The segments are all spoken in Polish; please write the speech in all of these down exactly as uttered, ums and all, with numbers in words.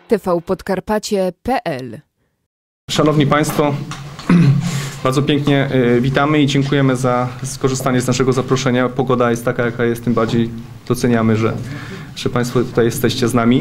t v podkarpacie kropka p l. Szanowni Państwo, bardzo pięknie witamy i dziękujemy za skorzystanie z naszego zaproszenia. Pogoda jest taka, jaka jest, tym bardziej doceniamy, że, że Państwo tutaj jesteście z nami.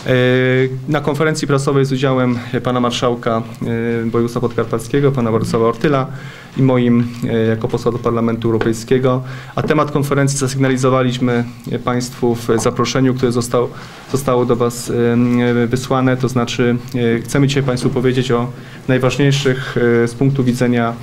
Na konferencji prasowej z udziałem pana marszałka województwa podkarpackiego, pana Władysława Ortyla i moim jako posła do Parlamentu Europejskiego. A temat konferencji zasygnalizowaliśmy Państwu w zaproszeniu, które zostało, zostało do Was wysłane. To znaczy chcemy dzisiaj Państwu powiedzieć o najważniejszych z punktu widzenia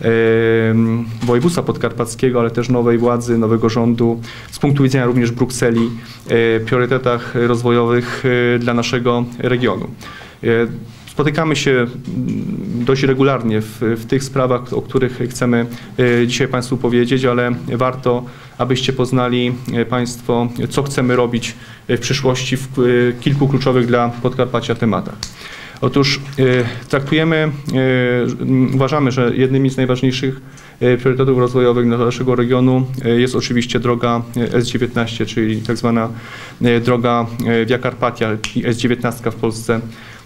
województwa podkarpackiego, ale też nowej władzy, nowego rządu, z punktu widzenia również Brukseli, priorytetach rozwojowych dla naszego regionu. Spotykamy się dość regularnie w, w tych sprawach, o których chcemy dzisiaj Państwu powiedzieć, ale warto, abyście poznali Państwo, co chcemy robić w przyszłości w kilku kluczowych dla Podkarpacia tematach. Otóż traktujemy, uważamy, że jednymi z najważniejszych priorytetów rozwojowych dla naszego regionu jest oczywiście droga S dziewiętnaście, czyli tak zwana droga Via Carpatia, S dziewiętnaście w Polsce,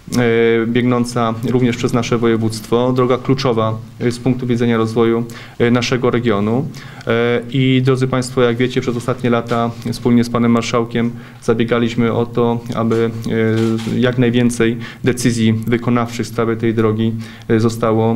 biegnąca również przez nasze województwo, droga kluczowa z punktu widzenia rozwoju naszego regionu. I drodzy Państwo, jak wiecie, przez ostatnie lata wspólnie z panem marszałkiem zabiegaliśmy o to, aby jak najwięcej decyzji wykonawczych w sprawie tej drogi zostało,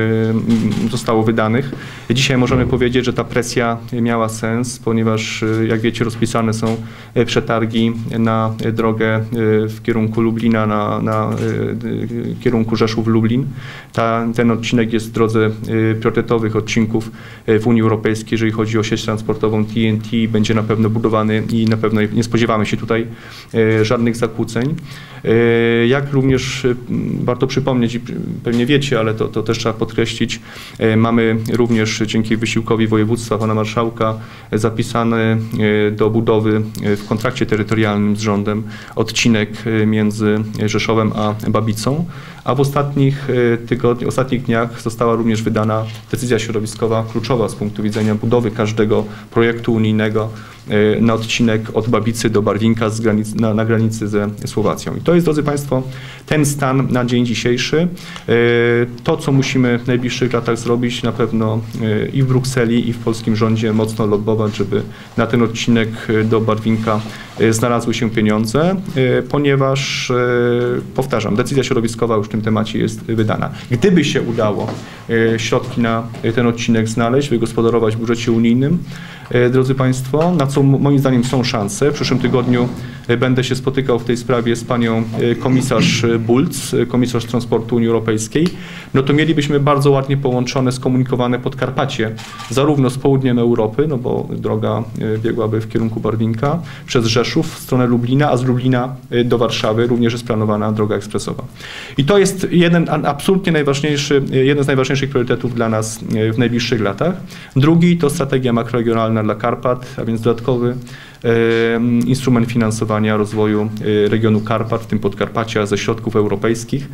zostało wydanych. Dzisiaj możemy powiedzieć, że ta presja miała sens, ponieważ jak wiecie, rozpisane są przetargi na drogę w kierunku Lublina, na, na kierunku Rzeszów-Lublin. Ta, ten odcinek jest w drodze priorytetowych odcinków w Unii Europejskiej, jeżeli chodzi o sieć transportową T N T, będzie na pewno budowany i na pewno nie spodziewamy się tutaj żadnych zakłóceń. Jak również warto przypomnieć, i pewnie wiecie, ale to, to też trzeba podkreślić, mamy również dzięki wysiłkowi województwa pana marszałka zapisany do budowy w kontrakcie terytorialnym z rządem odcinek między Rzeszowem a Babicą, a w ostatnich tygodniach, ostatnich dniach została również wydana decyzja środowiskowa kluczowa z punktu widzenia budowy każdego projektu unijnego na odcinek od Babicy do Barwinka z granic, na, na granicy ze Słowacją. I to jest, drodzy Państwo, ten stan na dzień dzisiejszy. To, co musimy w najbliższych latach zrobić, na pewno i w Brukseli, i w polskim rządzie mocno lobbować, żeby na ten odcinek do Barwinka znalazły się pieniądze, ponieważ, powtarzam, decyzja środowiskowa już w tym temacie jest wydana. Gdyby się udało środki na ten odcinek znaleźć, wygospodarować w budżecie unijnym, drodzy Państwo, na co moim zdaniem są szanse. W przyszłym tygodniu będę się spotykał w tej sprawie z panią komisarz Bulc, komisarz transportu Unii Europejskiej. No to mielibyśmy bardzo ładnie połączone, skomunikowane Podkarpacie, zarówno z południem Europy, no bo droga biegłaby w kierunku Barwinka, przez Rzeszów w stronę Lublina, a z Lublina do Warszawy również jest planowana droga ekspresowa. I to jest jeden absolutnie najważniejszy, jeden z najważniejszych priorytetów dla nas w najbliższych latach. Drugi to strategia makroregionalna dla Karpat, a więc dodatkowy instrument finansowania rozwoju regionu Karpat, w tym Podkarpacia, ze środków europejskich.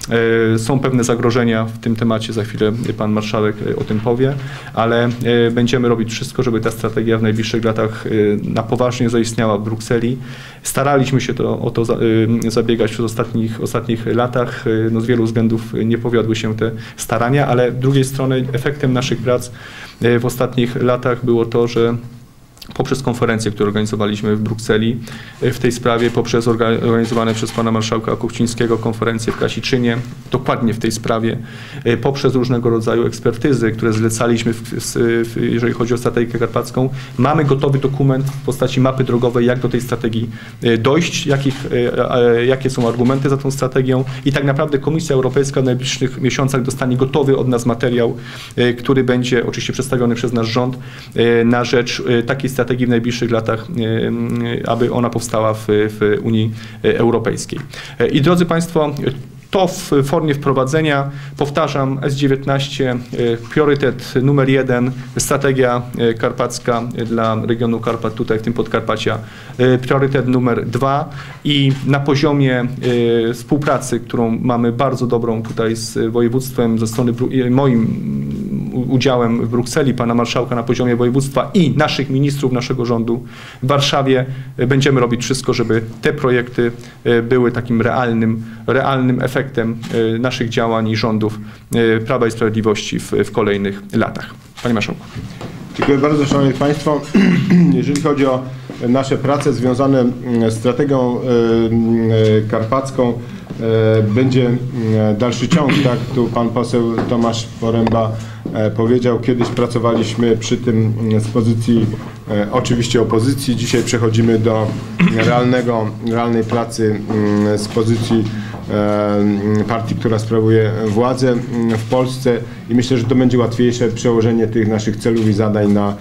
Są pewne zagrożenia w tym temacie, za chwilę pan marszałek o tym powie, ale będziemy robić wszystko, żeby ta strategia w najbliższych latach na poważnie zaistniała w Brukseli. Staraliśmy się to, o to zabiegać przez ostatnich, ostatnich latach. No z wielu względów nie powiodły się te starania, ale z drugiej strony efektem naszych prac w ostatnich latach było to, że poprzez konferencje, które organizowaliśmy w Brukseli w tej sprawie, poprzez organizowane przez pana marszałka Kuchcińskiego konferencje w Kasiczynie, dokładnie w tej sprawie, poprzez różnego rodzaju ekspertyzy, które zlecaliśmy, w, w, jeżeli chodzi o strategię karpacką, mamy gotowy dokument w postaci mapy drogowej, jak do tej strategii dojść, jakich, jakie są argumenty za tą strategią i tak naprawdę Komisja Europejska w najbliższych miesiącach dostanie gotowy od nas materiał, który będzie oczywiście przedstawiony przez nasz rząd na rzecz takiej strategii w najbliższych latach, aby ona powstała w, w Unii Europejskiej. I drodzy Państwo, to w formie wprowadzenia, powtarzam, S dziewiętnaście, priorytet numer jeden, strategia karpacka dla regionu Karpat, tutaj w tym Podkarpacia, priorytet numer dwa i na poziomie współpracy, którą mamy bardzo dobrą tutaj z województwem, ze strony moim, udziałem w Brukseli pana marszałka na poziomie województwa i naszych ministrów, naszego rządu w Warszawie będziemy robić wszystko, żeby te projekty były takim realnym, realnym efektem naszych działań i rządów Prawa i Sprawiedliwości w, w kolejnych latach. Panie Marszałku. Dziękuję bardzo, Szanowni Państwo. Jeżeli chodzi o nasze prace związane z strategią karpacką, będzie dalszy ciąg, tak? Tu pan poseł Tomasz Poręba powiedział, kiedyś pracowaliśmy przy tym z pozycji oczywiście opozycji, dzisiaj przechodzimy do realnego, realnej pracy z pozycji partii, która sprawuje władzę w Polsce i myślę, że to będzie łatwiejsze przełożenie tych naszych celów i zadań na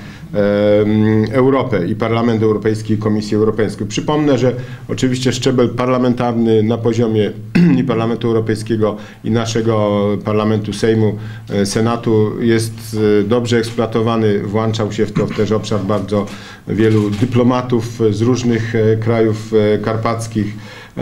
Europę i Parlament Europejski i Komisję Europejską. Przypomnę, że oczywiście szczebel parlamentarny na poziomie i Parlamentu Europejskiego i naszego Parlamentu Sejmu, Senatu jest dobrze eksploatowany. Włączał się w to też obszar bardzo wielu dyplomatów z różnych krajów karpackich.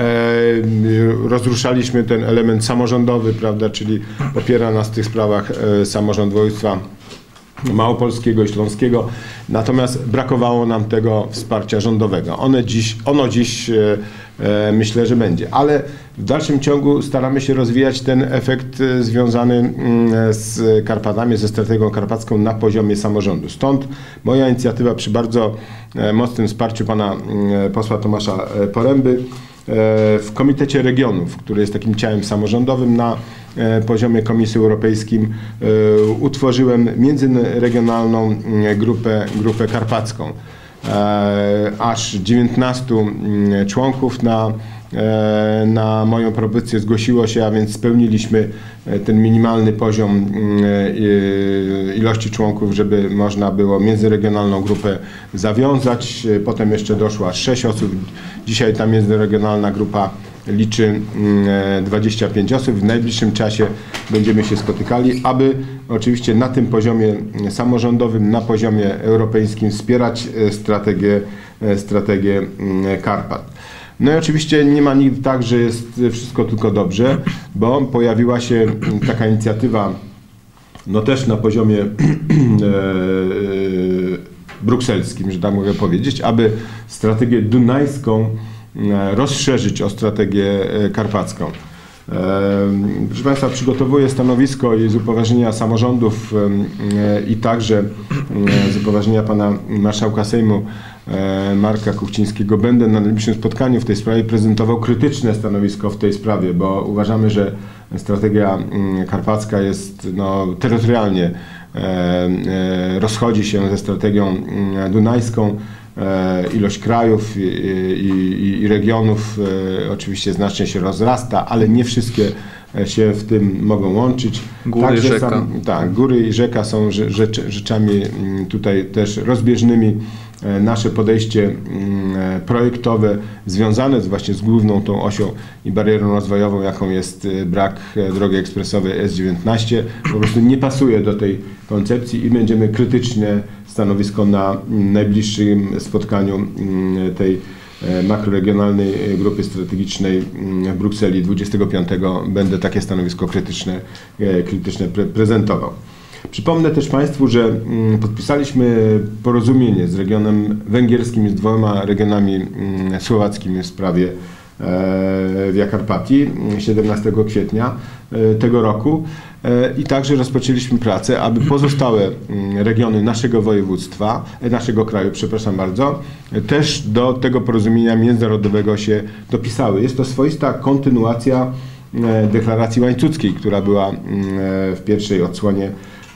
Rozruszaliśmy ten element samorządowy, prawda, czyli popiera nas w tych sprawach samorząd województwa małopolskiego i śląskiego, natomiast brakowało nam tego wsparcia rządowego. One dziś, ono dziś e, e, myślę, że będzie, ale w dalszym ciągu staramy się rozwijać ten efekt e, związany m, z Karpatami, ze strategią karpacką na poziomie samorządu. Stąd moja inicjatywa przy bardzo e, mocnym wsparciu pana e, posła Tomasza e, Poręby w Komitecie Regionów, który jest takim ciałem samorządowym na poziomie Komisji Europejskiej, utworzyłem międzyregionalną grupę, grupę karpacką. Aż dziewiętnastu członków na, na moją propozycję zgłosiło się, a więc spełniliśmy ten minimalny poziom ilości członków, żeby można było międzyregionalną grupę zawiązać. Potem jeszcze doszło aż sześć osób. Dzisiaj ta międzyregionalna grupa liczy dwadzieścia pięć osób. W najbliższym czasie będziemy się spotykali, aby oczywiście na tym poziomie samorządowym, na poziomie europejskim wspierać strategię, strategię Karpat. No i oczywiście nie ma nigdy tak, że jest wszystko tylko dobrze, bo pojawiła się taka inicjatywa, no też na poziomie e, brukselskim, że tak mogę powiedzieć, aby strategię dunajską rozszerzyć o strategię karpacką. Proszę Państwa, przygotowuję stanowisko i z upoważnienia samorządów i także z upoważnienia pana marszałka Sejmu Marka Kuchcińskiego będę na najbliższym spotkaniu w tej sprawie prezentował krytyczne stanowisko w tej sprawie, bo uważamy, że strategia karpacka jest no, terytorialnie rozchodzi się ze strategią dunajską. Ilość krajów i, i, i regionów oczywiście znacznie się rozrasta, ale nie wszystkie się w tym mogą łączyć. Góry, Także rzeka. Sam, tak, góry i rzeka są rzecz, rzeczami tutaj też rozbieżnymi. Nasze podejście projektowe związane z właśnie z główną tą osią i barierą rozwojową, jaką jest brak drogi ekspresowej S dziewiętnaście, po prostu nie pasuje do tej koncepcji i będziemy krytyczne stanowisko na najbliższym spotkaniu tej makroregionalnej grupy strategicznej w Brukseli dwudziestego piątego będę takie stanowisko krytyczne, krytyczne pre prezentował. Przypomnę też Państwu, że podpisaliśmy porozumienie z regionem węgierskim i z dwoma regionami słowackimi w sprawie Via Carpatii siedemnastego kwietnia tego roku i także rozpoczęliśmy pracę, aby pozostałe regiony naszego województwa, naszego kraju, przepraszam bardzo, też do tego porozumienia międzynarodowego się dopisały. Jest to swoista kontynuacja deklaracji łańcuckiej, która była w pierwszej odsłonie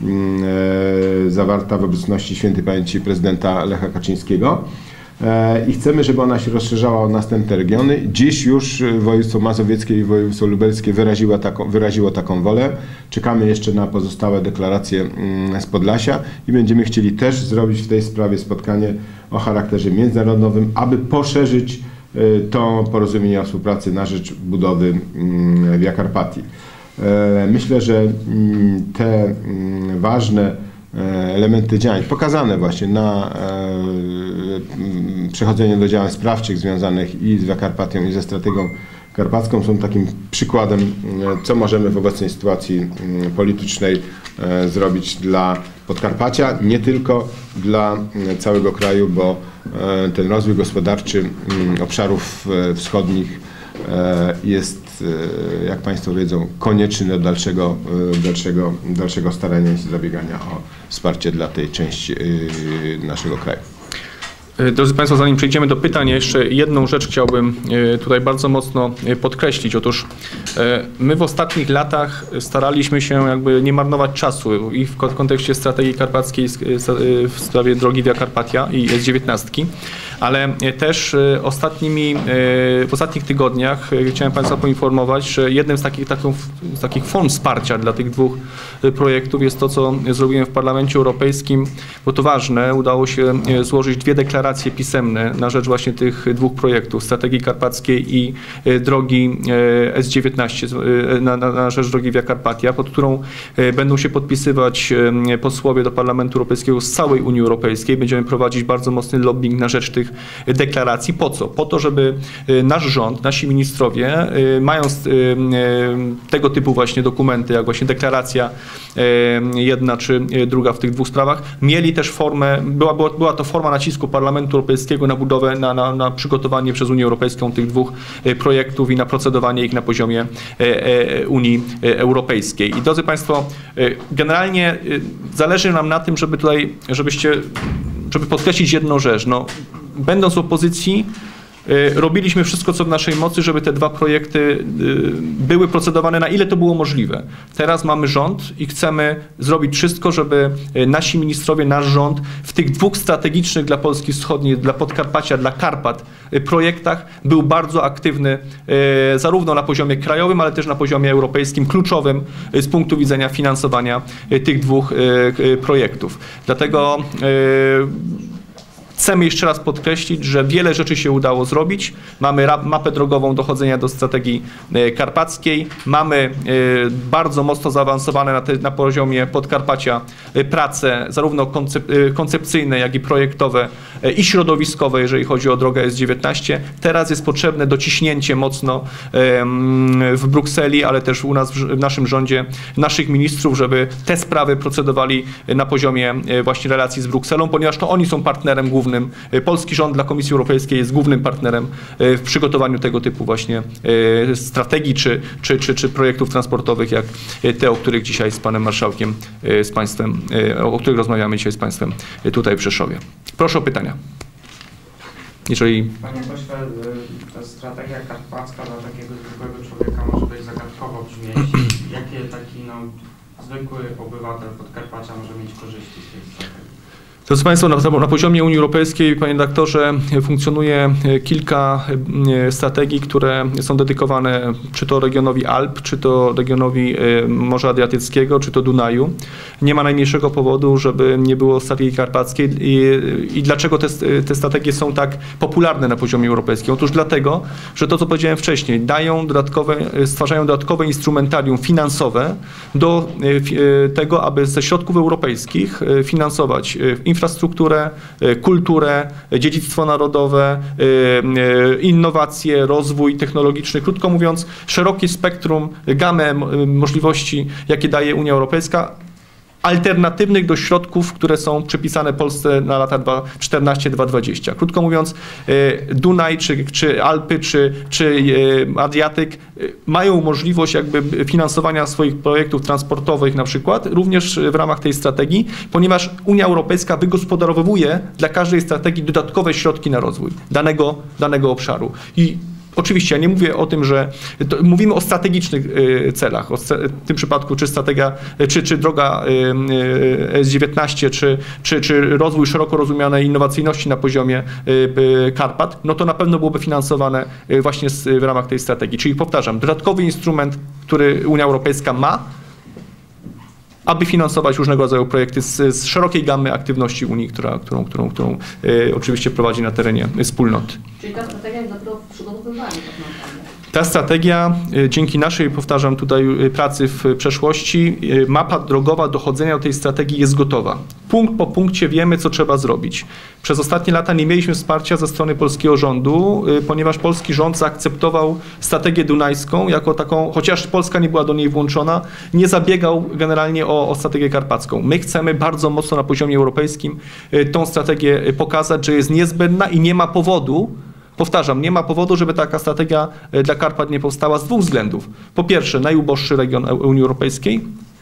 zawarta w obecności świętej pamięci prezydenta Lecha Kaczyńskiego. I chcemy, żeby ona się rozszerzała o następne regiony. Dziś już województwo mazowieckie i województwo lubelskie wyraziło taką, wyraziło taką wolę. Czekamy jeszcze na pozostałe deklaracje z Podlasia i będziemy chcieli też zrobić w tej sprawie spotkanie o charakterze międzynarodowym, aby poszerzyć to porozumienie o współpracy na rzecz budowy Via Carpatii. Myślę, że te ważne elementy działań pokazane właśnie na przechodzeniu do działań sprawczych związanych i z Via Carpatią i ze strategią karpacką są takim przykładem, co możemy w obecnej sytuacji politycznej zrobić dla Podkarpacia, nie tylko dla całego kraju, bo ten rozwój gospodarczy obszarów wschodnich jest, jak Państwo wiedzą, konieczny do dalszego, dalszego, dalszego starania się zabiegania o wsparcie dla tej części naszego kraju. Drodzy Państwo, zanim przejdziemy do pytań, jeszcze jedną rzecz chciałbym tutaj bardzo mocno podkreślić. Otóż my w ostatnich latach staraliśmy się jakby nie marnować czasu i w kontekście strategii karpackiej w sprawie drogi Via Carpatia i S dziewiętnaście, ale też ostatnimi, w ostatnich tygodniach chciałem Państwa poinformować, że jednym z takich, taką, z takich form wsparcia dla tych dwóch projektów jest to, co zrobiłem w Parlamencie Europejskim, bo to ważne, udało się złożyć dwie deklaracje pisemne na rzecz właśnie tych dwóch projektów, strategii karpackiej i drogi S dziewiętnaście, na, na, na rzecz drogi Via Carpatia, pod którą będą się podpisywać posłowie do Parlamentu Europejskiego z całej Unii Europejskiej. Będziemy prowadzić bardzo mocny lobbying na rzecz tych deklaracji. Po co? Po to, żeby nasz rząd, nasi ministrowie, mając tego typu właśnie dokumenty, jak właśnie deklaracja jedna czy druga w tych dwóch sprawach, mieli też formę, była, była, była to forma nacisku Parlamentu Europejskiego na budowę, na, na, na przygotowanie przez Unię Europejską tych dwóch projektów i na procedowanie ich na poziomie Unii Europejskiej. I drodzy Państwo, generalnie zależy nam na tym, żeby tutaj, żebyście, żeby podkreślić jedną rzecz. No, będąc w opozycji, robiliśmy wszystko, co w naszej mocy, żeby te dwa projekty były procedowane, na ile to było możliwe. Teraz mamy rząd i chcemy zrobić wszystko, żeby nasi ministrowie, nasz rząd w tych dwóch strategicznych dla Polski Wschodniej, dla Podkarpacia, dla Karpat projektach był bardzo aktywny zarówno na poziomie krajowym, ale też na poziomie europejskim, kluczowym z punktu widzenia finansowania tych dwóch projektów. Dlatego chcemy jeszcze raz podkreślić, że wiele rzeczy się udało zrobić. Mamy mapę drogową dochodzenia do strategii karpackiej. Mamy bardzo mocno zaawansowane na, te, na poziomie Podkarpacia prace zarówno koncep koncepcyjne, jak i projektowe i środowiskowe, jeżeli chodzi o drogę S dziewiętnaście. Teraz jest potrzebne dociśnięcie mocno w Brukseli, ale też u nas w naszym rządzie, naszych ministrów, żeby te sprawy procedowali na poziomie właśnie relacji z Brukselą, ponieważ to oni są partnerem głównym. Polski rząd dla Komisji Europejskiej jest głównym partnerem w przygotowaniu tego typu właśnie strategii czy, czy, czy, czy projektów transportowych, jak te, o których dzisiaj z panem marszałkiem, z państwem, o których rozmawiamy dzisiaj z państwem tutaj w Rzeszowie. Proszę o pytania. Jeżeli... Panie pośle, ta strategia karpacka dla takiego zwykłego człowieka może dość zagadkowo brzmieć. Jakie taki no, zwykły obywatel Podkarpacia może mieć korzyści z tej strategii? Drodzy Państwo, na, na poziomie Unii Europejskiej, panie doktorze, funkcjonuje kilka strategii, które są dedykowane czy to regionowi Alp, czy to regionowi Morza Adriatyckiego, czy to Dunaju. Nie ma najmniejszego powodu, żeby nie było strategii karpackiej. I, i dlaczego te, te strategie są tak popularne na poziomie europejskim? Otóż dlatego, że to, co powiedziałem wcześniej, dają dodatkowe, stwarzają dodatkowe instrumentarium finansowe do tego, aby ze środków europejskich finansować infrastrukturę, kulturę, dziedzictwo narodowe, innowacje, rozwój technologiczny. Krótko mówiąc, szerokie spektrum, gamę możliwości, jakie daje Unia Europejska, alternatywnych do środków, które są przypisane Polsce na lata dwa tysiące czternaście do dwa tysiące dwudziestego. Krótko mówiąc, Dunaj, czy, czy Alpy, czy, czy Adriatyk mają możliwość jakby finansowania swoich projektów transportowych na przykład, również w ramach tej strategii, ponieważ Unia Europejska wygospodarowuje dla każdej strategii dodatkowe środki na rozwój danego, danego obszaru. I oczywiście ja nie mówię o tym, że to, mówimy o strategicznych y, celach, o w tym przypadku czy strategia, czy, czy droga y, S dziewiętnaście, czy, czy, czy rozwój szeroko rozumianej innowacyjności na poziomie y, y, Karpat, no to na pewno byłoby finansowane y, właśnie z, w ramach tej strategii. Czyli powtarzam, dodatkowy instrument, który Unia Europejska ma, aby finansować różnego rodzaju projekty z, z szerokiej gamy aktywności Unii, która, którą, którą, którą y, oczywiście prowadzi na terenie wspólnoty. Czyli ta strategia jest dopiero w przygotowywaniu tak naprawdę. Ta strategia dzięki naszej, powtarzam tutaj, pracy w przeszłości, mapa drogowa dochodzenia do tej strategii jest gotowa. Punkt po punkcie wiemy, co trzeba zrobić. Przez ostatnie lata nie mieliśmy wsparcia ze strony polskiego rządu, ponieważ polski rząd zaakceptował strategię dunajską jako taką, chociaż Polska nie była do niej włączona, nie zabiegał generalnie o, o strategię karpacką. My chcemy bardzo mocno na poziomie europejskim tą strategię pokazać, że jest niezbędna i nie ma powodu, powtarzam, nie ma powodu, żeby taka strategia dla Karpat nie powstała z dwóch względów. Po pierwsze, najuboższy region Unii Europejskiej,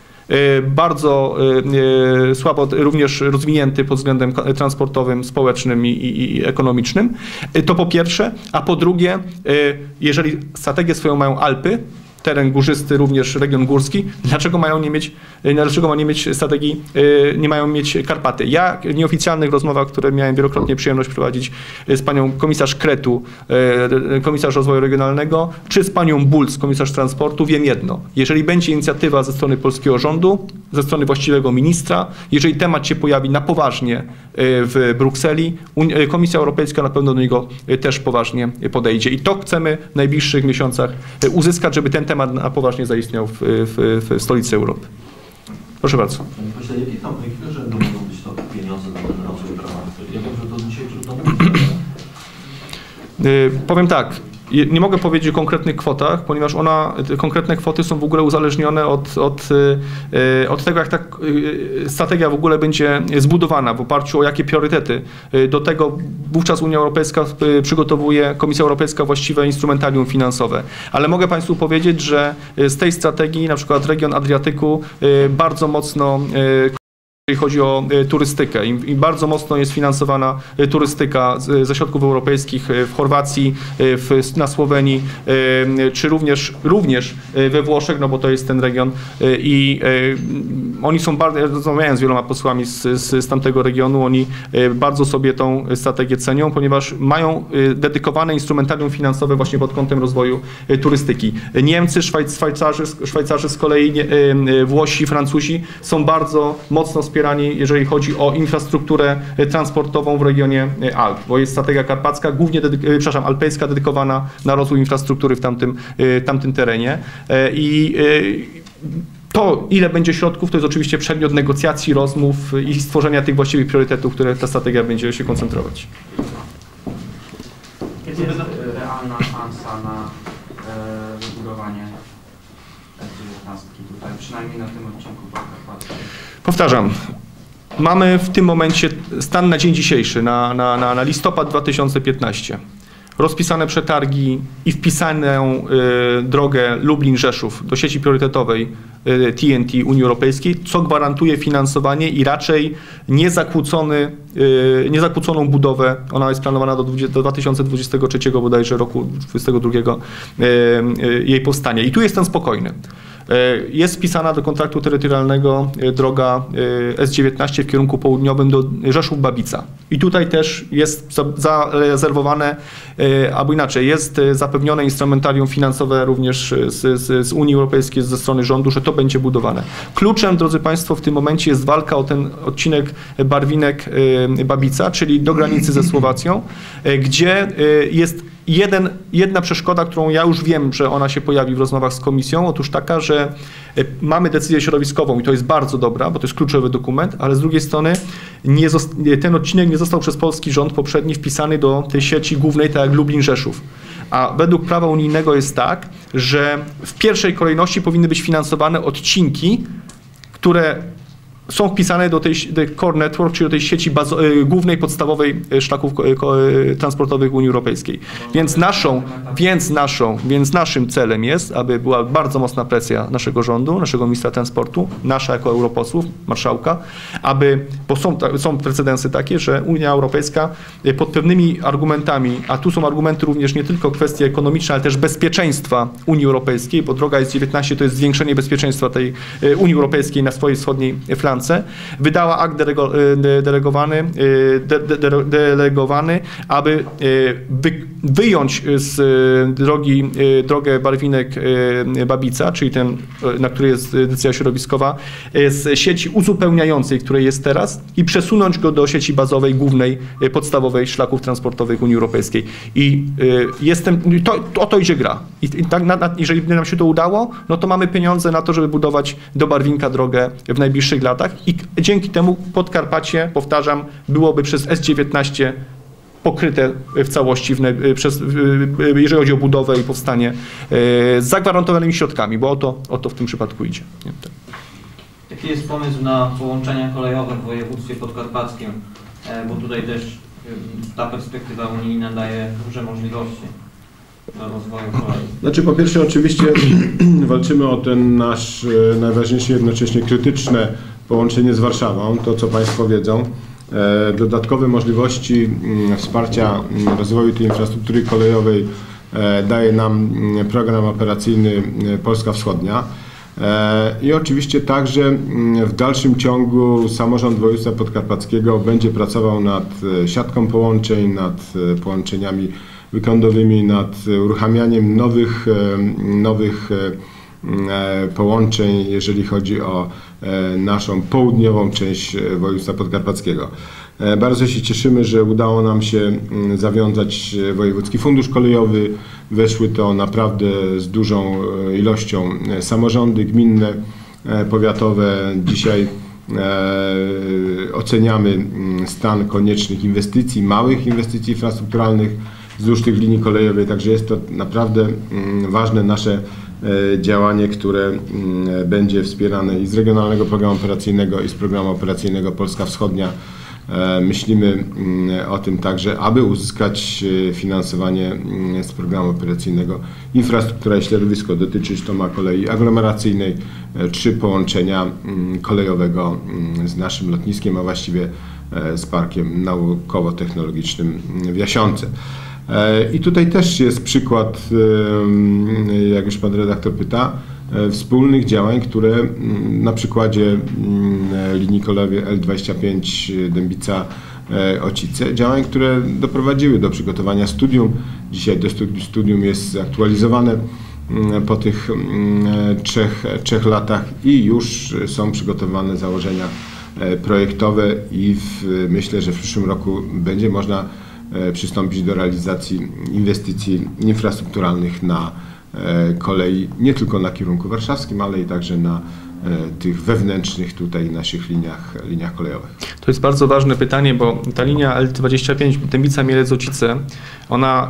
bardzo słabo również rozwinięty pod względem transportowym, społecznym i, i, i ekonomicznym. To po pierwsze, a po drugie, jeżeli strategię swoją mają Alpy, teren górzysty, również region górski, dlaczego mają nie mieć, dlaczego ma nie mieć strategii, nie mają mieć Karpaty? Ja w nieoficjalnych rozmowach, które miałem wielokrotnie przyjemność prowadzić z panią komisarz Kretu, komisarz rozwoju regionalnego, czy z panią Bulc, komisarz transportu, wiem jedno. Jeżeli będzie inicjatywa ze strony polskiego rządu, ze strony właściwego ministra, jeżeli temat się pojawi na poważnie w Brukseli, Komisja Europejska na pewno do niego też poważnie podejdzie. I to chcemy w najbliższych miesiącach uzyskać, żeby ten temat na poważnie zaistniał w, w, w stolicy Europy. Proszę bardzo. Panie pośle, jakie tam, jakiego rzędu mogą być to pieniądze na ten rozwój prawa? Ja wiem, że to dzisiaj trudno mówić. Yy, powiem tak. Nie mogę powiedzieć o konkretnych kwotach, ponieważ ona, te konkretne kwoty są w ogóle uzależnione od, od, od tego, jak ta strategia w ogóle będzie zbudowana, w oparciu o jakie priorytety. Do tego wówczas Unia Europejska przygotowuje, Komisja Europejska właściwe instrumentarium finansowe. Ale mogę Państwu powiedzieć, że z tej strategii, na przykład region Adriatyku, bardzo mocno jeżeli chodzi o turystykę i bardzo mocno jest finansowana turystyka ze środków europejskich w Chorwacji, w, na Słowenii, czy również, również we Włoszech, no bo to jest ten region i oni są bardzo, ja rozmawiałem z wieloma posłami z, z, z tamtego regionu, oni bardzo sobie tą strategię cenią, ponieważ mają dedykowane instrumentarium finansowe właśnie pod kątem rozwoju turystyki. Niemcy, Szwajcarzy, Szwajcarzy z kolei, Włosi, Francuzi są bardzo mocno wspierani, jeżeli chodzi o infrastrukturę transportową w regionie Alp, bo jest strategia karpacka, głównie, przepraszam, alpejska, dedykowana na rozwój infrastruktury w tamtym, tamtym terenie. I to, ile będzie środków, to jest oczywiście przedmiot negocjacji, rozmów i stworzenia tych właściwych priorytetów, które ta strategia będzie się koncentrować. Kiedy jest realna szansa na wybudowanie S dziewiętnaście tutaj, przynajmniej na tym odcinku Podkarpackim? Powtarzam, mamy w tym momencie stan na dzień dzisiejszy, na, na, na, na listopad dwa tysiące piętnasty. Rozpisane przetargi i wpisaną y, drogę Lublin-Rzeszów do sieci priorytetowej y, T N T Unii Europejskiej, co gwarantuje finansowanie i raczej niezakłócony, y, niezakłóconą budowę. Ona jest planowana do, do dwa tysiące dwudziestego trzeciego bodajże roku dwudziestego drugiego y, y, jej powstania. I tu jestem spokojny. Jest wpisana do kontraktu terytorialnego droga S dziewiętnaście w kierunku południowym do Rzeszów-Babica. I tutaj też jest zarezerwowane, albo inaczej, jest zapewnione instrumentarium finansowe również z, z, z Unii Europejskiej, ze strony rządu, że to będzie budowane. Kluczem, drodzy Państwo, w tym momencie jest walka o ten odcinek Barwinek-Babica, czyli do granicy ze Słowacją, gdzie jest Jeden, jedna przeszkoda, którą ja już wiem, że ona się pojawi w rozmowach z komisją, otóż taka, że mamy decyzję środowiskową i to jest bardzo dobra, bo to jest kluczowy dokument, ale z drugiej strony nie ten odcinek nie został przez polski rząd poprzedni wpisany do tej sieci głównej, tak jak Lublin-Rzeszów. A według prawa unijnego jest tak, że w pierwszej kolejności powinny być finansowane odcinki, które są wpisane do tej do Core Network, czyli do tej sieci bazo, głównej, podstawowej szlaków transportowych Unii Europejskiej. Więc naszą, więc naszą, więc naszym celem jest, aby była bardzo mocna presja naszego rządu, naszego ministra transportu, nasza jako europosłów, marszałka, aby, bo są, są precedensy takie, że Unia Europejska pod pewnymi argumentami, a tu są argumenty również nie tylko kwestie ekonomiczne, ale też bezpieczeństwa Unii Europejskiej, bo droga S dziewiętnaście to jest zwiększenie bezpieczeństwa tej Unii Europejskiej na swojej wschodniej flance, Konstance, wydała akt delego, delegowany, de, de, delegowany, aby wy, wyjąć z drogi drogę Barwinek-Babica, czyli ten, na której jest decyzja środowiskowa, z sieci uzupełniającej, której jest teraz, i przesunąć go do sieci bazowej, głównej, podstawowej szlaków transportowych Unii Europejskiej. I jestem, to, o to idzie gra. I tak, na, na, jeżeli nam się to udało, no to mamy pieniądze na to, żeby budować do Barwinka drogę w najbliższych latach i dzięki temu Podkarpacie, powtarzam, byłoby przez S dziewiętnaście pokryte w całości, w, przez, jeżeli chodzi o budowę i powstanie, z zagwarantowanymi środkami, bo o to, o to w tym przypadku idzie. Nie, tak. Jaki jest pomysł na połączenia kolejowe w województwie podkarpackim, bo tutaj też ta perspektywa unijna daje duże możliwości do rozwoju kolei? Znaczy, po pierwsze, oczywiście walczymy o ten nasz najważniejsze, jednocześnie krytyczne połączenie z Warszawą, to co Państwo wiedzą. Dodatkowe możliwości wsparcia rozwoju tej infrastruktury kolejowej daje nam program operacyjny Polska Wschodnia. I oczywiście także w dalszym ciągu samorząd województwa podkarpackiego będzie pracował nad siatką połączeń, nad połączeniami wykądowymi, nad uruchamianiem nowych, nowych połączeń, jeżeli chodzi o naszą południową część województwa podkarpackiego. Bardzo się cieszymy, że udało nam się zawiązać Wojewódzki Fundusz Kolejowy. Weszły to naprawdę z dużą ilością samorządy gminne, powiatowe. Dzisiaj oceniamy stan koniecznych inwestycji, małych inwestycji infrastrukturalnych wzdłuż tych linii kolejowych, także jest to naprawdę ważne nasze działanie, które będzie wspierane i z Regionalnego Programu Operacyjnego, i z Programu Operacyjnego Polska Wschodnia. Myślimy o tym także, aby uzyskać finansowanie z Programu Operacyjnego Infrastruktura i Środowisko. Dotyczyć to ma kolei aglomeracyjnej, czy połączenia kolejowego z naszym lotniskiem, a właściwie z Parkiem Naukowo-Technologicznym w Jasionce. I tutaj też jest przykład, jak już pan redaktor pyta, wspólnych działań, które na przykładzie linii kolejowej L dwadzieścia pięć Dębica-Ocice, działań, które doprowadziły do przygotowania studium. Dzisiaj to studium jest aktualizowane po tych trzech, trzech latach i już są przygotowane założenia projektowe i w, myślę, że w przyszłym roku będzie można przystąpić do realizacji inwestycji infrastrukturalnych na kolei, nie tylko na kierunku warszawskim, ale i także na tych wewnętrznych tutaj naszych liniach, liniach kolejowych. To jest bardzo ważne pytanie, bo ta linia L dwadzieścia pięć Dębica-Mielec-Ocice, ona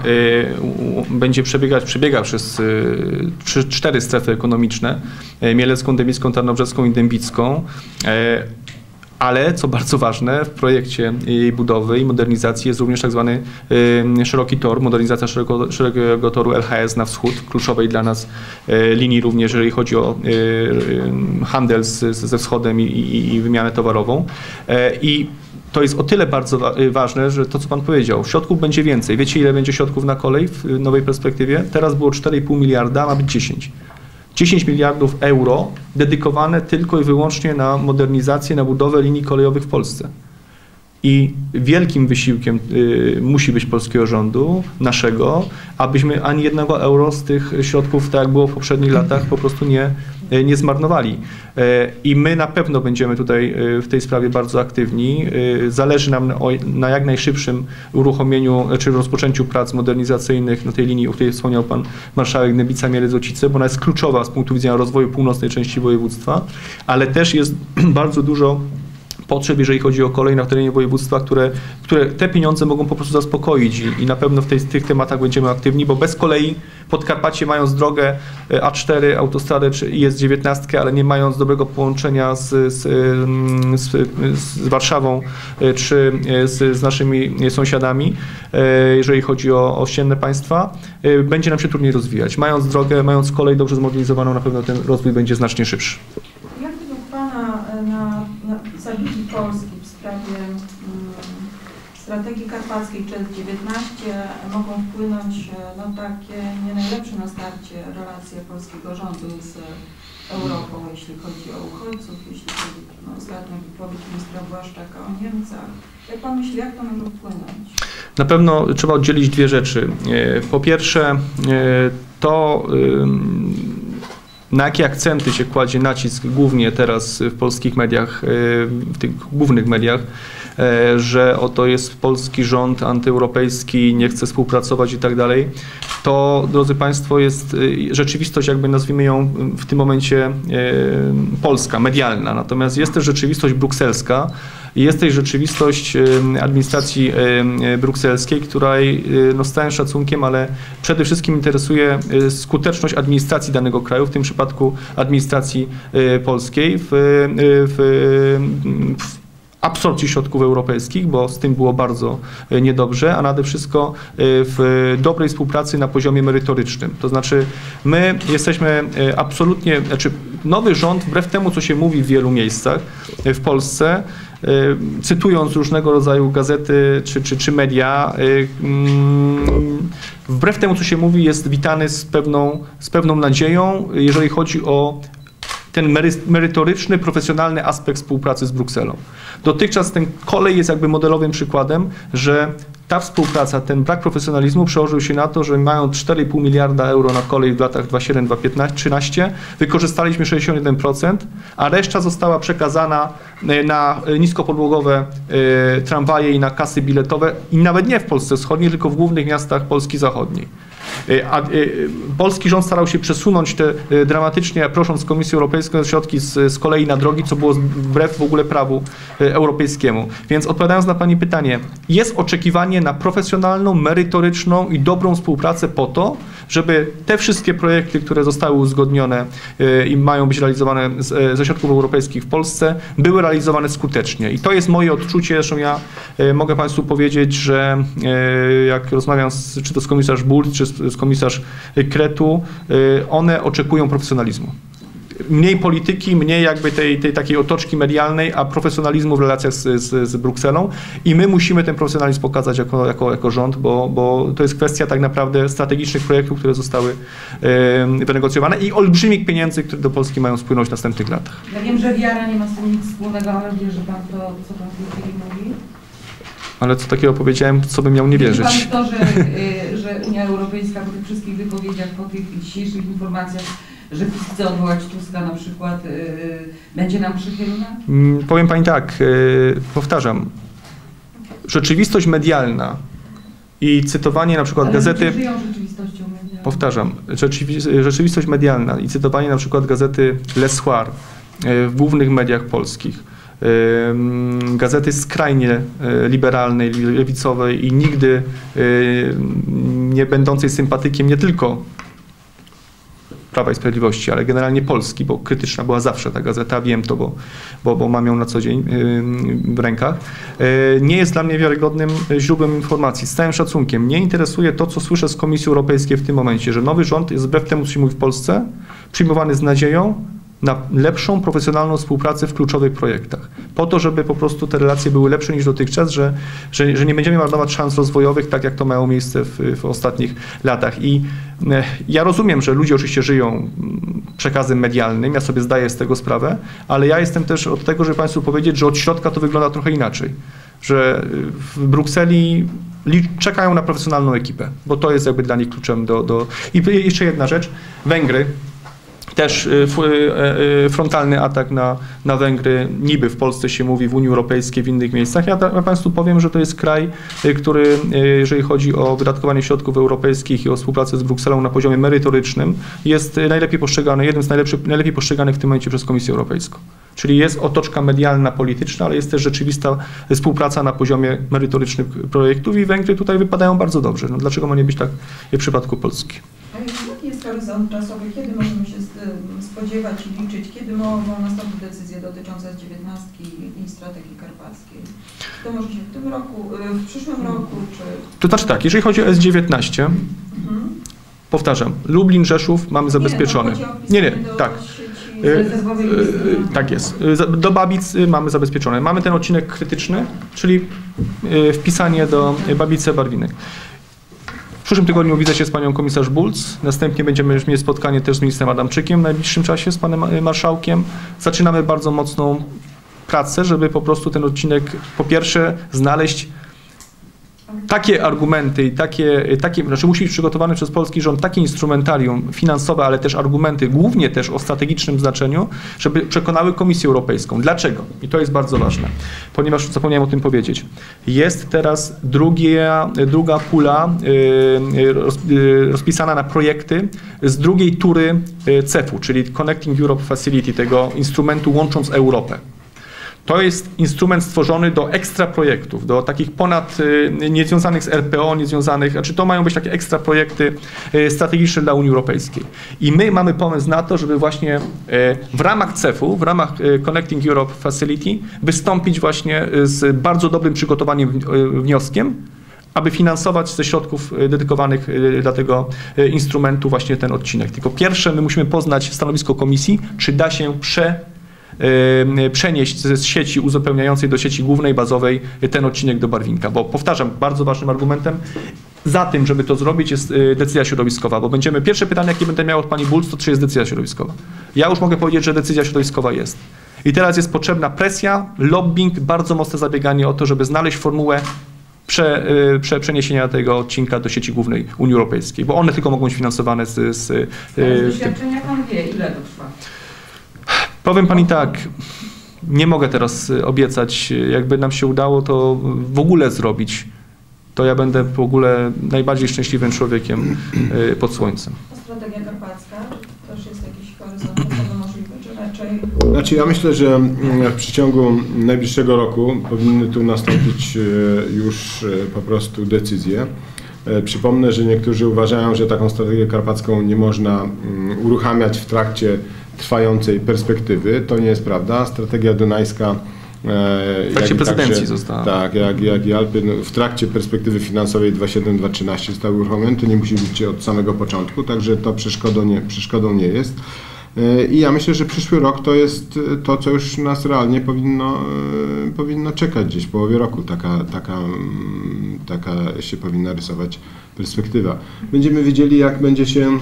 y, będzie przebiegać, przebiega przez y, trzy, cztery strefy ekonomiczne, y, mielecką, dębicką, tarnobrzeską i dębicką. Y, Ale, co bardzo ważne, w projekcie jej budowy i modernizacji jest również tak zwany y, szeroki tor, modernizacja szeroko, szerokiego toru L H S na wschód, kluczowej dla nas y, linii również, jeżeli chodzi o y, y, handel z, ze wschodem i, i, i wymianę towarową. Y, I to jest o tyle bardzo wa ważne, że to, co pan powiedział, środków będzie więcej. Wiecie, ile będzie środków na kolej w nowej perspektywie? Teraz było cztery i pół miliarda, ma być dziesięć. dziesięć miliardów euro dedykowane tylko i wyłącznie na modernizację, na budowę linii kolejowych w Polsce. I wielkim wysiłkiem y, musi być polskiego rządu, naszego, abyśmy ani jednego euro z tych środków, tak jak było w poprzednich latach, po prostu nie, nie zmarnowali. Y, I my na pewno będziemy tutaj y, w tej sprawie bardzo aktywni. Y, zależy nam na, na jak najszybszym uruchomieniu, czy rozpoczęciu prac modernizacyjnych na tej linii, o której wspomniał pan marszałek, Dębica-Mielec-Ocice, bo ona jest kluczowa z punktu widzenia rozwoju północnej części województwa, ale też jest bardzo dużo potrzeb, jeżeli chodzi o kolej na terenie województwa, które, które te pieniądze mogą po prostu zaspokoić i, i na pewno w tej, tych tematach będziemy aktywni, bo bez kolei Podkarpacie, mając drogę A cztery, autostradę czy I S dziewiętnaście, ale nie mając dobrego połączenia z, z, z, z Warszawą czy z, z naszymi sąsiadami, jeżeli chodzi o ościenne państwa, będzie nam się trudniej rozwijać. Mając drogę, mając kolej dobrze zmobilizowaną, na pewno ten rozwój będzie znacznie szybszy. Jak według Pana na, na zabiegi Polski w sprawie um, strategii karpackiej czy L dziewiętnaście mogą wpłynąć no, takie nie najlepsze na starcie relacje polskiego rządu z Europą, jeśli chodzi o uchodźców, jeśli chodzi o no, ostatnią wypowiedź ministra Błaszczaka o Niemcach. Jak pan myśli, jak to może wpłynąć? Na pewno trzeba oddzielić dwie rzeczy. Po pierwsze, to na jakie akcenty się kładzie nacisk głównie teraz w polskich mediach, w tych głównych mediach, że oto jest polski rząd antyeuropejski, nie chce współpracować i tak dalej, to, drodzy Państwo, jest rzeczywistość, jakby nazwijmy ją w tym momencie polska, medialna. Natomiast jest też rzeczywistość brukselska, jest też rzeczywistość administracji brukselskiej, której no, z całym szacunkiem, ale przede wszystkim interesuje skuteczność administracji danego kraju, w tym przypadku administracji polskiej w, w, w absorpcji środków europejskich, bo z tym było bardzo niedobrze, a nade wszystko w dobrej współpracy na poziomie merytorycznym. To znaczy my jesteśmy absolutnie, znaczy nowy rząd, wbrew temu, co się mówi w wielu miejscach w Polsce, cytując różnego rodzaju gazety czy, czy, czy media, wbrew temu, co się mówi, jest witany z pewną, z pewną nadzieją, jeżeli chodzi o ten merytoryczny, profesjonalny aspekt współpracy z Brukselą. Dotychczas ten kolej jest jakby modelowym przykładem, że ta współpraca, ten brak profesjonalizmu przełożył się na to, że mając cztery i pół miliarda euro na kolej w latach dwa tysiące siódmym do dwa tysiące trzynastego, wykorzystaliśmy sześćdziesiąt jeden procent, a reszta została przekazana na niskopodłogowe tramwaje i na kasy biletowe i nawet nie w Polsce Wschodniej, tylko w głównych miastach Polski Zachodniej. A polski rząd starał się przesunąć te dramatycznie, prosząc Komisję Europejską środki z, z kolei na drogi, co było wbrew w ogóle prawu europejskiemu. Więc odpowiadając na Pani pytanie, jest oczekiwanie na profesjonalną, merytoryczną i dobrą współpracę po to, żeby te wszystkie projekty, które zostały uzgodnione i mają być realizowane z, ze środków europejskich w Polsce, były realizowane skutecznie. I to jest moje odczucie, zresztą ja mogę Państwu powiedzieć, że jak rozmawiam z, czy to z komisarz Burt, czy z, z komisarz Kretu, one oczekują profesjonalizmu. Mniej polityki, mniej jakby tej, tej takiej otoczki medialnej, a profesjonalizmu w relacjach z, z, z Brukselą i my musimy ten profesjonalizm pokazać jako, jako, jako rząd, bo, bo to jest kwestia tak naprawdę strategicznych projektów, które zostały e, wynegocjowane i olbrzymich pieniędzy, które do Polski mają spłynąć w następnych latach. Ja wiem, że wiara nie ma z tym nic wspólnego, ale wierzy Pan to, co Pan w tej chwili mówi? Ale co takiego powiedziałem, co bym miał nie wierzyć? Wierzy Pan w to, że, że Unia Europejska po tych wszystkich wypowiedziach, po tych dzisiejszych informacjach, że chce odwołać Tuska na przykład, yy, będzie nam przychylna? Hmm, powiem Pani tak, yy, powtarzam, rzeczywistość medialna i cytowanie na przykład Ale gazety... ludzie żyją rzeczywistością medialną. Powtarzam, rzeczywi rzeczywistość medialna i cytowanie na przykład gazety Le Soir yy, w głównych mediach polskich, yy, gazety skrajnie yy, liberalnej, lewicowej i nigdy yy, nie będącej sympatykiem nie tylko Prawa i Sprawiedliwości, ale generalnie Polski, bo krytyczna była zawsze ta gazeta, wiem to, bo, bo, bo mam ją na co dzień w rękach, nie jest dla mnie wiarygodnym źródłem informacji. Z całym szacunkiem. Mnie interesuje to, co słyszę z Komisji Europejskiej w tym momencie, że nowy rząd jest wbrew temu, co się mówi w Polsce, przyjmowany z nadzieją na lepszą, profesjonalną współpracę w kluczowych projektach. Po to, żeby po prostu te relacje były lepsze niż dotychczas, że, że, że nie będziemy marnować szans rozwojowych, tak jak to miało miejsce w, w ostatnich latach. I e, ja rozumiem, że ludzie oczywiście żyją przekazem medialnym, ja sobie zdaję z tego sprawę, ale ja jestem też od tego, żeby Państwu powiedzieć, że od środka to wygląda trochę inaczej. Że w Brukseli czekają na profesjonalną ekipę, bo to jest jakby dla nich kluczem do... do... I jeszcze jedna rzecz, Węgry. Też frontalny atak na, na Węgry, niby w Polsce się mówi, w Unii Europejskiej, w innych miejscach. Ja, ja Państwu powiem, że to jest kraj, który, jeżeli chodzi o wydatkowanie środków europejskich i o współpracę z Brukselą na poziomie merytorycznym, jest najlepiej postrzegany, jednym z najlepszych, najlepiej postrzeganych w tym momencie przez Komisję Europejską. Czyli jest otoczka medialna, polityczna, ale jest też rzeczywista współpraca na poziomie merytorycznych projektów i Węgry tutaj wypadają bardzo dobrze. No, dlaczego ma nie być tak w przypadku Polski? Jaki jest horyzont czasowy? Kiedy możemy się spodziewać i liczyć? Kiedy mogą nastąpić decyzje dotyczące dziewiętnastki i strategii karpackiej? To może się w tym roku, w przyszłym roku, czy... To znaczy tak, jeżeli chodzi o S dziewiętnaście, mhm. powtarzam, Lublin, Rzeszów mamy zabezpieczony. Nie, nie, nie tak. Tak jest. Do Babic mamy zabezpieczone. Mamy ten odcinek krytyczny, czyli wpisanie do Babice Barwinek. W przyszłym tygodniu widzę się z panią komisarz Bulc, następnie będziemy już mieć spotkanie też z ministrem Adamczykiem w najbliższym czasie, z panem marszałkiem. Zaczynamy bardzo mocną pracę, żeby po prostu ten odcinek po pierwsze znaleźć takie argumenty i takie, takie, znaczy musi być przygotowany przez polski rząd takie instrumentarium finansowe, ale też argumenty, głównie też o strategicznym znaczeniu, żeby przekonały Komisję Europejską. Dlaczego? I to jest bardzo ważne, ponieważ zapomniałem o tym powiedzieć. Jest teraz drugia, druga pula rozpisana na projekty z drugiej tury C E F-u, czyli Connecting Europe Facility, tego instrumentu łącząc Europę. To jest instrument stworzony do ekstra projektów, do takich ponad, niezwiązanych z R P O, niezwiązanych, znaczy to mają być takie ekstra projekty strategiczne dla Unii Europejskiej. I my mamy pomysł na to, żeby właśnie w ramach C E F-u, w ramach Connecting Europe Facility wystąpić właśnie z bardzo dobrym przygotowaniem wnioskiem, aby finansować ze środków dedykowanych dla tego instrumentu właśnie ten odcinek. Tylko pierwsze, my musimy poznać stanowisko Komisji, czy da się prze przenieść z sieci uzupełniającej do sieci głównej, bazowej ten odcinek do Barwinka, bo powtarzam, bardzo ważnym argumentem za tym, żeby to zrobić, jest decyzja środowiskowa, bo będziemy, pierwsze pytanie, jakie będę miał od pani Bulc, to czy jest decyzja środowiskowa. Ja już mogę powiedzieć, że decyzja środowiskowa jest. I teraz jest potrzebna presja, lobbying, bardzo mocne zabieganie o to, żeby znaleźć formułę Prze, prze, przeniesienia tego odcinka do sieci głównej Unii Europejskiej, bo one tylko mogą być finansowane z... z, z doświadczenia pan wie, ile to trwa? Powiem pani tak, nie mogę teraz obiecać, jakby nam się udało to w ogóle zrobić, to ja będę w ogóle najbardziej szczęśliwym człowiekiem pod słońcem. A strategia karpacka też jest jakiś horyzont czasowy możliwy, czy raczej? Znaczy ja myślę, że w przeciągu najbliższego roku powinny tu nastąpić już po prostu decyzje. Przypomnę, że niektórzy uważają, że taką strategię karpacką nie można uruchamiać w trakcie trwającej perspektywy. To nie jest prawda. Strategia dunajska w trakcie prezydencji także, została. Tak, jak, jak i Alpy no, w trakcie perspektywy finansowej dwa tysiące siódmy do dwa tysiące trzynastego zostały uruchomione. To nie musi być od samego początku, także to przeszkodą nie, przeszkodą nie jest. I ja myślę, że przyszły rok to jest to, co już nas realnie powinno, powinno czekać gdzieś w połowie roku. Taka, taka, taka się powinna rysować perspektywa. Będziemy wiedzieli, jak będzie się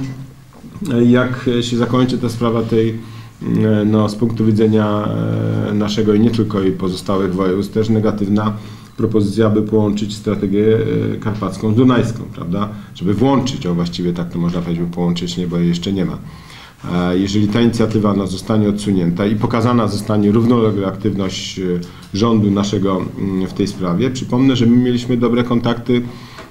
jak się zakończy ta sprawa tej, no, z punktu widzenia naszego i nie tylko i pozostałych województw, też negatywna propozycja, aby połączyć strategię karpacką z dunajską, prawda? Żeby włączyć, o właściwie tak to można powiedzieć, połączyć, nie, bo jej jeszcze nie ma. Jeżeli ta inicjatywa no, zostanie odsunięta i pokazana zostanie równolegle aktywność rządu naszego w tej sprawie, przypomnę, że my mieliśmy dobre kontakty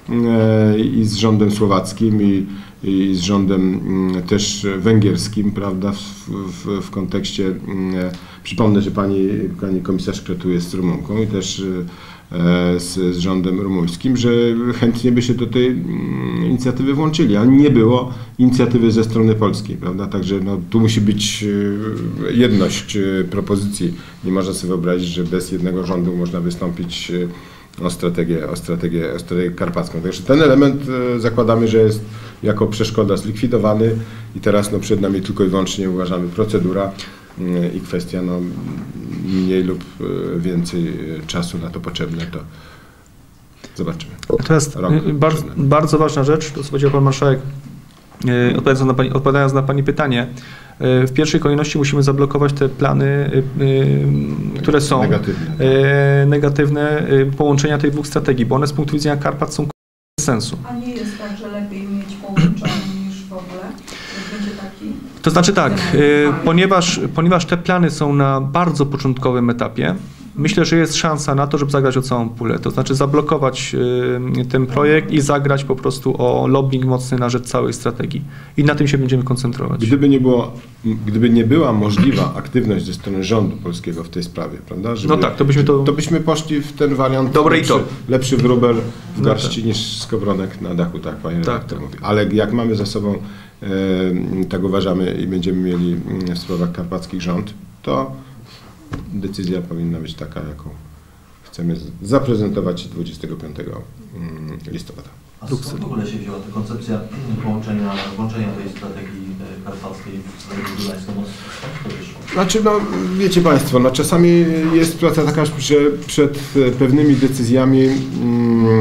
i z rządem słowackim i, i z rządem też węgierskim, prawda, w, w, w kontekście, przypomnę, że pani, pani komisarz Kretu jest Rumunką i też z, z rządem rumuńskim, że chętnie by się do tej inicjatywy włączyli, ale nie było inicjatywy ze strony polskiej, prawda, także no, tu musi być jedność propozycji. Nie można sobie wyobrazić, że bez jednego rządu można wystąpić o strategię, o strategię, o strategię karpacką. Także ten element e, zakładamy, że jest jako przeszkoda zlikwidowany i teraz no, przed nami tylko i wyłącznie uważamy procedura e, i kwestia no, mniej lub e, więcej czasu na to potrzebne, to zobaczymy. Natomiast bardzo, bardzo ważna rzecz, to co powiedział pan marszałek, e, odpowiadając na pani, odpowiadając na pani pytanie, w pierwszej kolejności musimy zablokować te plany, które są negatywne, negatywne połączenia tych dwóch strategii, bo one z punktu widzenia Karpat są bez sensu. A nie jest tak, że lepiej mieć połączone niż w ogóle? Jak będzie taki? To znaczy tak, ponieważ, ponieważ te plany są na bardzo początkowym etapie, myślę, że jest szansa na to, żeby zagrać o całą pulę, to znaczy zablokować y, ten projekt i zagrać po prostu o lobbying mocny na rzecz całej strategii. I na tym się będziemy koncentrować. Gdyby nie było, gdyby nie była możliwa aktywność ze strony rządu polskiego w tej sprawie, prawda? Żeby, no tak, to byśmy to... To byśmy poszli w ten wariant Dobre lepszy, i to. lepszy wróbel w garści no tak. niż skowronek na dachu, tak panie tak, redaktor tak. mówi. Ale jak mamy za sobą, e, tak uważamy i będziemy mieli w sprawach karpackich rząd, to decyzja powinna być taka, jaką chcemy zaprezentować dwudziestego piątego listopada. A skąd w ogóle się wzięła ta koncepcja połączenia, włączenia tej strategii karpackiej w strategię duńską? Skąd to wyszło? Znaczy, no wiecie Państwo, no czasami jest sytuacja taka, że przed pewnymi decyzjami mm,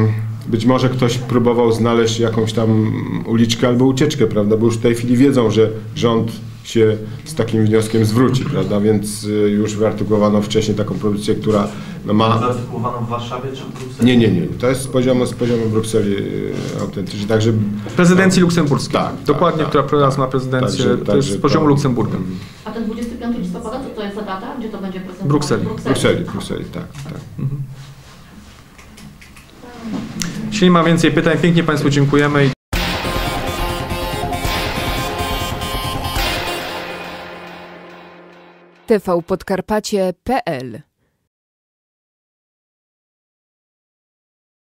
być może ktoś próbował znaleźć jakąś tam uliczkę albo ucieczkę, prawda, bo już w tej chwili wiedzą, że rząd się z takim wnioskiem zwróci, prawda, więc już wyartykułowano wcześniej taką propozycję, która no, ma... Wyartykułowano w Warszawie czy w Brukseli? Nie, nie, nie, to jest z poziomu, z poziomu Brukseli autentycznie, także... Prezydencji luksemburskiej, tak, dokładnie, tak, która tak, teraz tak. ma prezydencję, Także- to jest z także poziomu to- Luksemburga. A ten dwudziestego piątego listopada, co to jest za data? Gdzie to będzie prezentowane? Brukseli. W Brukseli, Brukseli, tak, tak. Jeśli nie ma więcej pytań, pięknie Państwu dziękujemy. tvpodkarpacie kropka p l